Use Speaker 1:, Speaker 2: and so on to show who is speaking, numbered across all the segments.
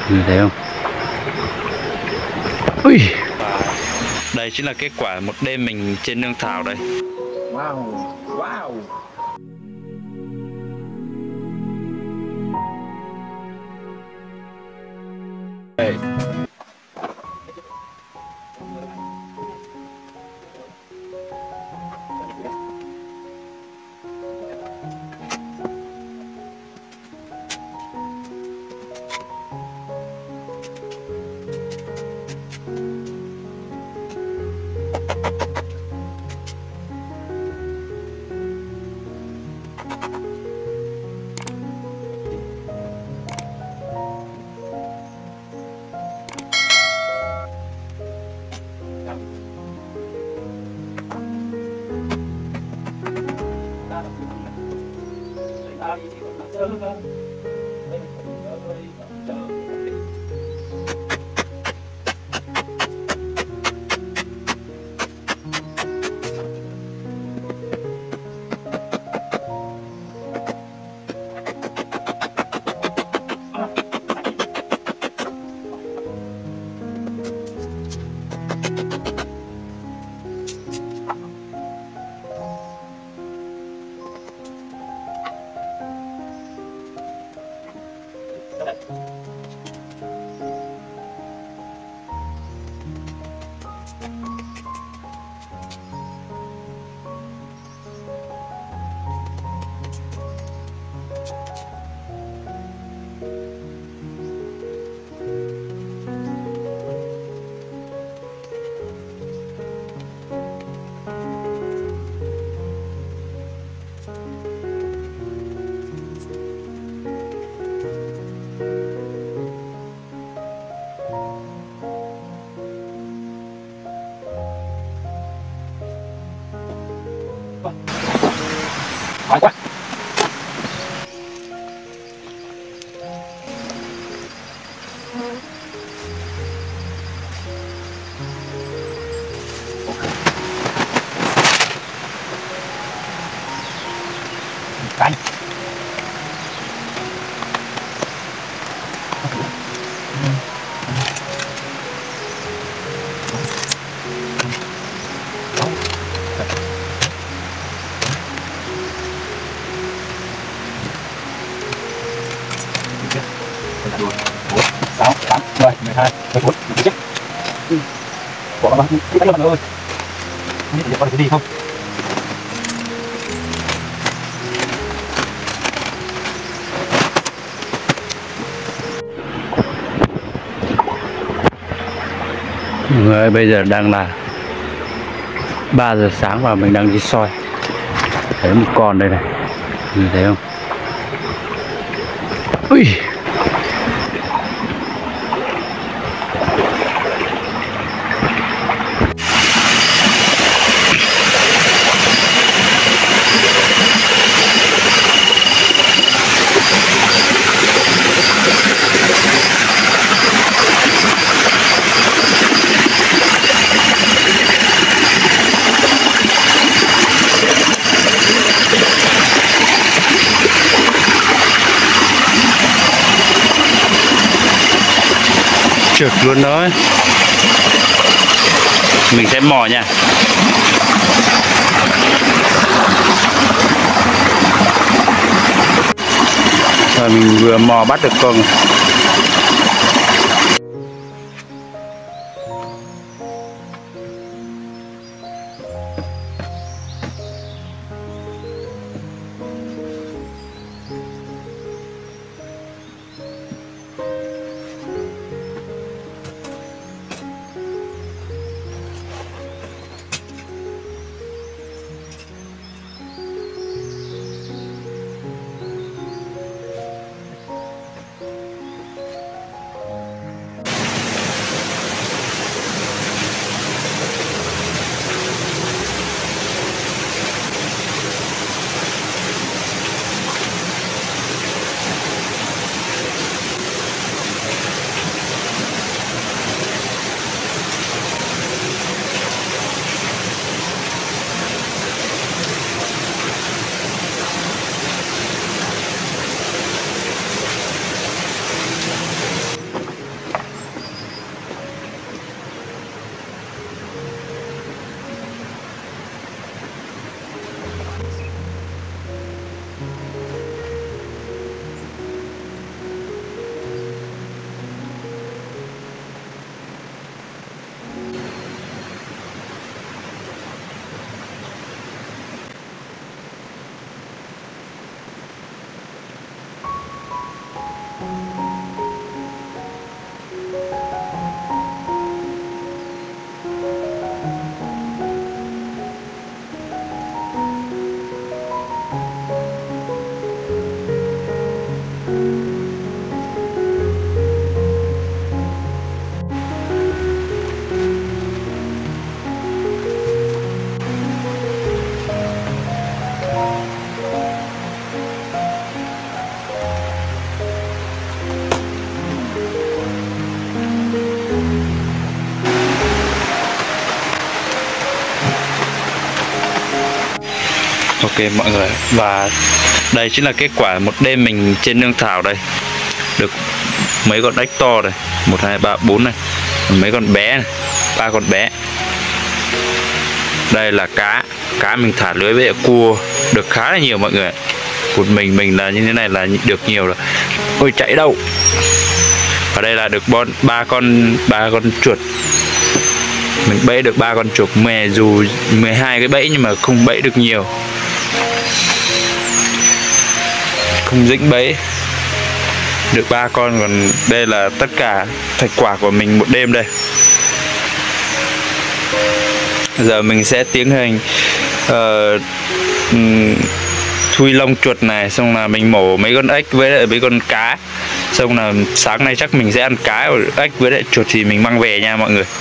Speaker 1: Người thấy không? Ui.
Speaker 2: Và đây chính là kết quả một đêm mình trên nương thảo đây.
Speaker 3: Wow, wow. Hey. Mỏi quá. Cánh. Bốn, sáu, tám, 10, 12, 14, 16 chiếc. Bỏ vào cái bạn ơi. Không biết có cái gì không?
Speaker 1: Mọi người ơi, bây giờ đang là 3 giờ sáng và mình đang đi soi. Thấy một con đây này. Nhìn thấy không? Ui. Trượt luôn đó. Mình sẽ mò nha. Rồi mình vừa mò bắt được con.
Speaker 2: Ok mọi người, và đây chính là kết quả một đêm mình trên nương thảo đây. Được mấy con ếch to này, 1, 2, 3, 4 này, mấy con bé này, 3 con bé. Đây là cá mình thả lưới với cua được khá là nhiều mọi người. Một mình là như thế này là được nhiều rồi. Ôi chạy đâu. Ở đây là được ba con chuột. Mình bẫy được 3 con chuột mè, dù 12 cái bẫy nhưng mà không bẫy được nhiều, không dính bẫy, được 3 con. Còn đây là tất cả thành quả của mình một đêm đây. Giờ mình sẽ tiến hành thui lông chuột này, xong là mình mổ mấy con ếch với lại mấy con cá, xong là sáng nay chắc mình sẽ ăn cá, ếch với lại chuột thì mình mang về nha mọi người.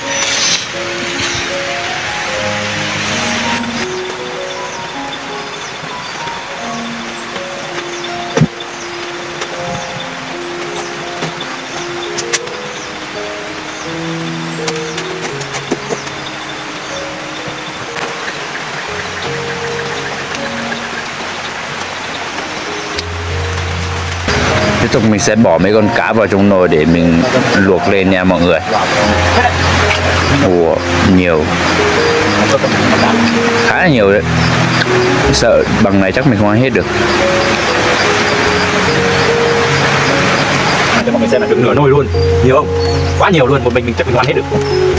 Speaker 2: Tiếp tục mình sẽ bỏ mấy con cá vào trong nồi để mình luộc lên nha mọi người. Ủa, nhiều, khá là nhiều đấy. Sợ bằng này chắc mình không ăn hết được.
Speaker 3: Cho mọi người xem là được nửa nồi luôn, nhiều không? Quá nhiều luôn, một mình chắc mình không ăn hết được.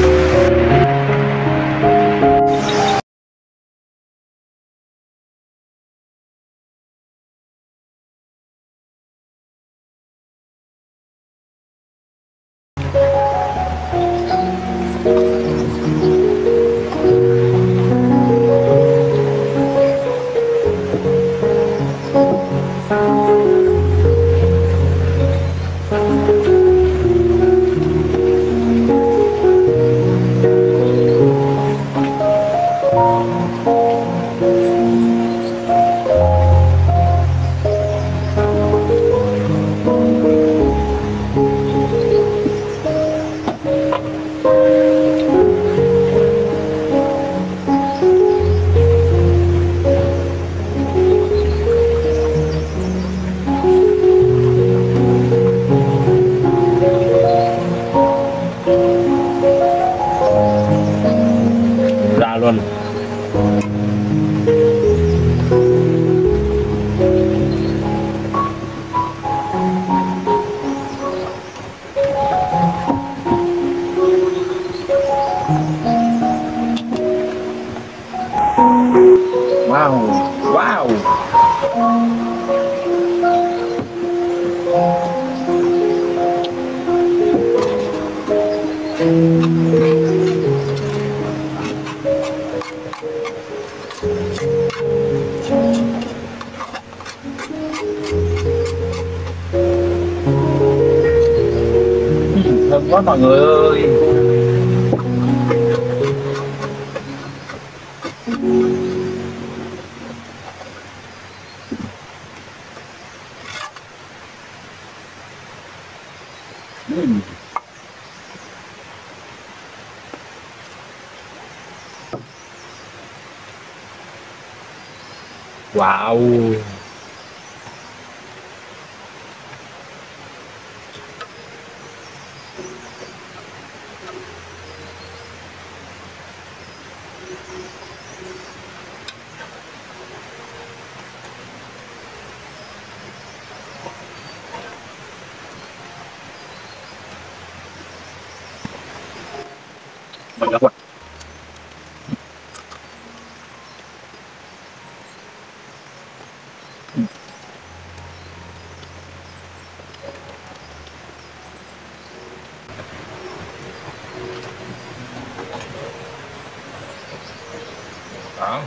Speaker 2: Ra luôn.
Speaker 3: Wow, wow.
Speaker 2: Thơm quá mọi người ơi.
Speaker 3: Wow. Mình đã quật. Đó.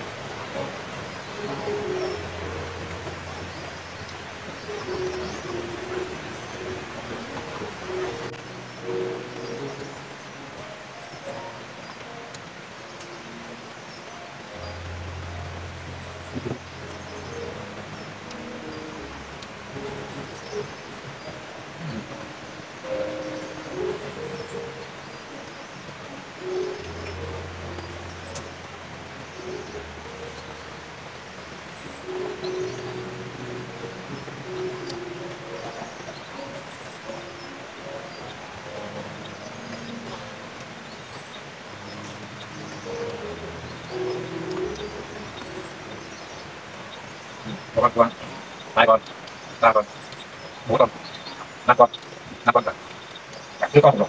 Speaker 3: con 2 con 3 con 4 con 5 con 5 con cả 4 con rồi.